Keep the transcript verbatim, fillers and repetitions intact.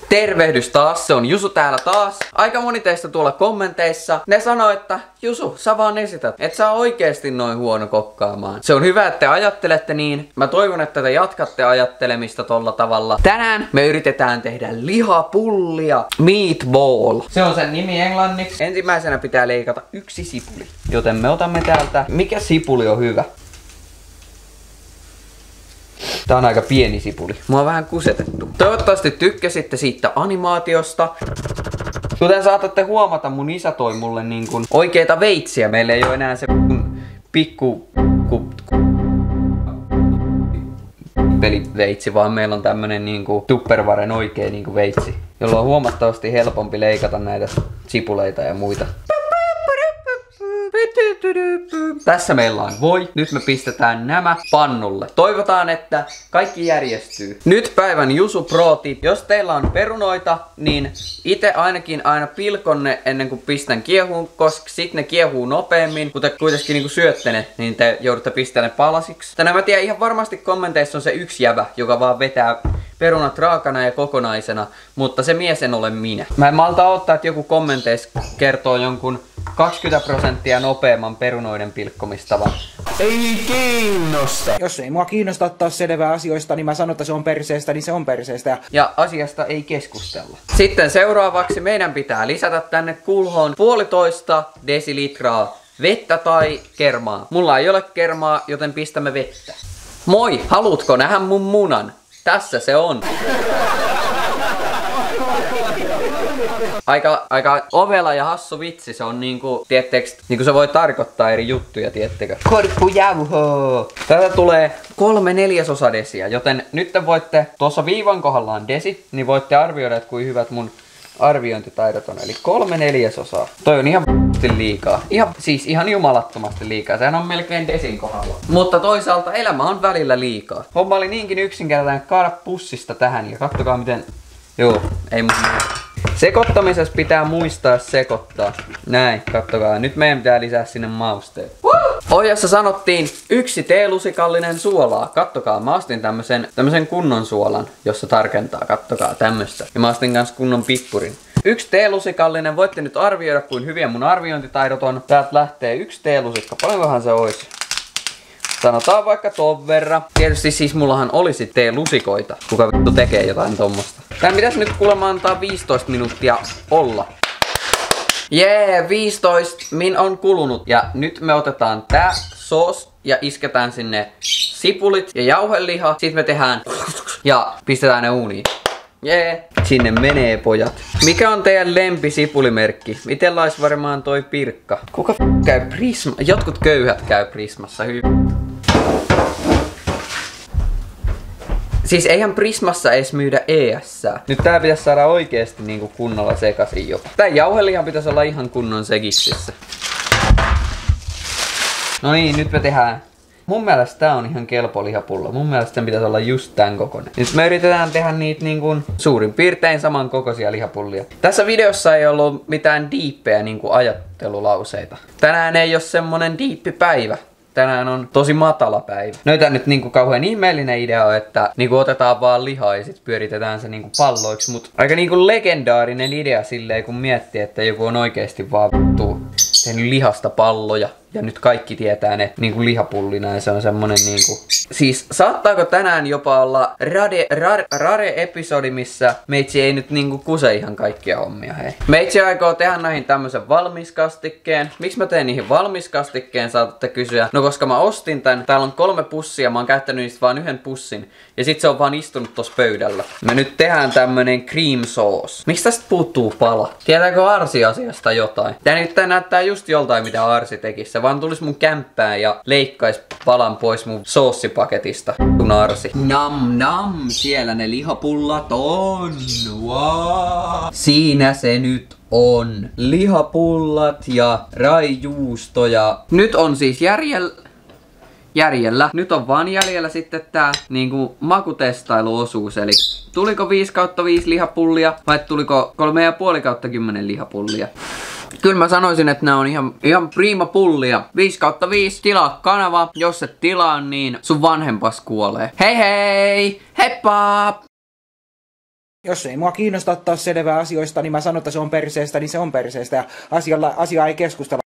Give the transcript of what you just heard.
Tervehdys taas, se on Jusu täällä taas. Aika moni teistä tuolla kommenteissa, ne sanoo, että Jusu, sä vaan esität, et sä oikeesti noin huono kokkaamaan. Se on hyvä, että te ajattelette niin. Mä toivon, että te jatkatte ajattelemista tolla tavalla. Tänään me yritetään tehdä lihapullia. Meatball. Se on sen nimi englanniksi. Ensimmäisenä pitää leikata yksi sipuli. Joten me otamme täältä, mikä sipuli on hyvä. Tää on aika pieni sipuli. Mua on vähän kusetettu. Toivottavasti tykkäsitte siitä animaatiosta. Kuten saatatte huomata, mun isä toi mulle niin kuin oikeita veitsiä. Meillä ei ole enää se pikku peliveitsi, vaan meillä on tämmönen niinku Tupperwaren oikee niinku veitsi, jolla on huomattavasti helpompi leikata näitä sipuleita ja muita. Tässä meillä on voi. Nyt me pistetään nämä pannulle. Toivotaan, että kaikki järjestyy. Nyt päivän Jusu Pro-tip. Jos teillä on perunoita, niin itse ainakin aina pilkonne ennen kuin pistän kiehuun, koska sit ne kiehuu nopeammin. Kun te kuitenkin niinku syötte ne, niin te joudutte pistämään ne palasiksi. Tänään mä tiedän, ihan varmasti kommenteissa on se yksi jävä, joka vaan vetää perunat raakana ja kokonaisena, mutta se mies en ole minä. Mä en malta odottaa, että joku kommenteissa kertoo jonkun kaksikymmentä prosenttia nopeamman perunoiden pilkkomistavan. Ei kiinnosta! Jos ei mua kiinnosta ottaa selvää asioista, niin mä sanon, että se on perseestä, niin se on perseestä. Ja asiasta ei keskustella. Sitten seuraavaksi meidän pitää lisätä tänne kulhoon puolitoista desilitraa vettä tai kermaa. Mulla ei ole kermaa, joten pistämme vettä. Moi! Haluutko nähdä mun munan? Tässä se on. Aika, aika ovela ja hassu vitsi, se on niinku, tiettekö, niinku se voi tarkoittaa eri juttuja, tiettekö? Korppujauho! Tätä tulee kolme neljäsosa desiä, joten nyt te voitte, tuossa viivan kohdalla on desi, niin voitte arvioida, että kuin hyvät mun arviointitaidot on. Eli kolme neljäsosaa. Toi on ihan liikaa. Ihan, siis ihan jumalattomasti liikaa. Sehän on melkein desin kohdalla. Mutta toisaalta elämä on välillä liikaa. Homma oli niinkin yksinkertainen kaada pussista tähän ja kattokaa miten... Joo, ei mun sekoittamisessa pitää muistaa sekoittaa. Näin, kattokaa. Nyt meidän pitää lisää sinne mausteet. Ohjassa sanottiin yksi teelusikallinen suolaa. Kattokaa, mä ostin tämmösen, tämmösen kunnon suolan, jossa tarkentaa. Kattokaa tämmöstä. Ja mä ostin kans kunnon pippurin. Yksi teelusikallinen, voitte nyt arvioida, kuin hyviä mun arviointitaidot on. Täältä lähtee yksi teelusikka. Paljonkohan se olisi? Sanotaan vaikka ton verran. Tietysti siis mullahan olisi teelusikoita. Kuka vittu tekee jotain tommosta? Tän pitäisi nyt kuulemma antaa viisitoista minuuttia olla. Jee, yeah, viisitoista min on kulunut. Ja nyt me otetaan tää soos ja isketään sinne sipulit ja jauheliha. Sitten me tehdään ja pistetään ne uuniin. Jee, yeah. Sinne menee pojat. Mikä on teidän lempisipulimerkki? Itellä olisi varmaan toi Pirkka. Kuka f*** käy Prisma? Jotkut köyhät käy Prismassa. Hy- Siis eihän Prismassa edes myydä E S:ää. Nyt tää pitäisi saada oikeesti niinku kunnolla sekaisin jopa. Tää jauhelihan pitäisi olla ihan kunnon sekiksissä. No niin, nyt me tehdään. Mun mielestä tää on ihan kelpo lihapulla. Mun mielestä sen pitäisi olla just tän kokoinen. Nyt me yritetään tehdä niitä niin kuin suurin piirtein saman kokoisia lihapullia. Tässä videossa ei ollut mitään diippejä niin kuin ajattelulauseita. Tänään ei ole semmonen diippipäivä. Tänään on tosi matala päivä. Noita nyt niinku kauhean ihmeellinen idea on, että niinku otetaan vaan lihaa ja sit pyöritetään se niinku palloiksi. Mut aika niinku legendaarinen idea silleen, kun miettii, että joku on oikeesti vaan vittu tehnyt lihasta palloja. Ja nyt kaikki tietää ne niinku lihapullina ja se on semmonen niinku... Siis saattaako tänään jopa olla rade, rare, rare episodi, missä meitsi ei nyt niinku kuse ihan kaikkia hommia, hei. Meitsi aikoo tehdä näihin tämmösen valmiskastikkeen. Miksi mä teen niihin valmiskastikkeen, saatatte kysyä. No koska mä ostin tän, täällä on kolme pussia, mä oon käyttänyt niistä vaan yhden pussin. Ja sit se on vaan istunut tossa pöydällä. Me nyt tehdään tämmönen cream sauce. Miksi tästä puuttuu pala? Tietääkö Arsi asiasta jotain? Tää nyt tää näyttää just joltain mitä Arsi tekisi. Se vaan tulis mun kämppään ja leikkais palan pois mun soossipaketista. Kun Arsi. Nam nam, siellä ne lihapullat on. Wow. Siinä se nyt on. Lihapullat ja raijuusto ja... Nyt on siis järjellä... Järjellä. Nyt on vaan jäljellä sitten tää niinku makutestailuosuus, eli tuliko viisi kautta viisi lihapullia vai tuliko kolme pilkku viisi kautta kymmenen lihapullia? Kyllä mä sanoisin, että nämä on ihan, ihan prima pullia. viisi kautta viisi, tilaa kanava. Jos et tilaa, niin sun vanhempas kuolee. Hei hei! Heippa! Jos ei mua kiinnosta ottaa selvää asioista, niin mä sanon, että se on perseestä, niin se on perseestä ja asialla, asiaa ei keskustella.